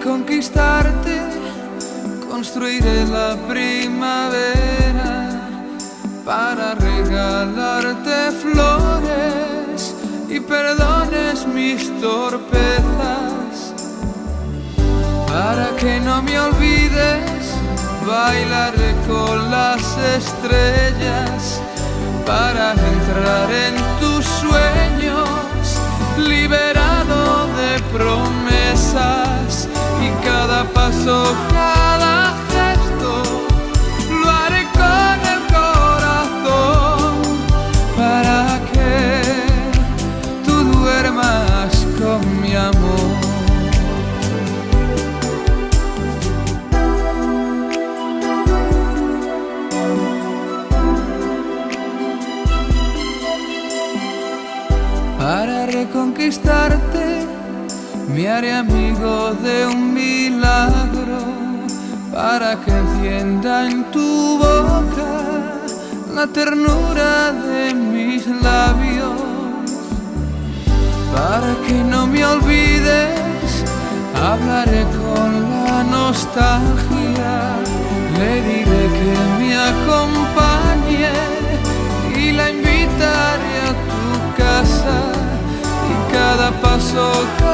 reconquistarte construiré la primavera para regalarte flores y perdones mis torpezas. Para que no me olvides, bailaré con las estrellas para entrar en tus sueños, liberado de promesas, y cada paso, cada gesto lo haré con el corazón para que tú duermas con mi amor. Para reconquistarte me haré amigo de un milagro, para que encienda en tu boca la ternura de mis labios. Para que no me olvides, hablaré con la nostalgia, le diré que me acompañe y la invitaré a tu casa, y cada paso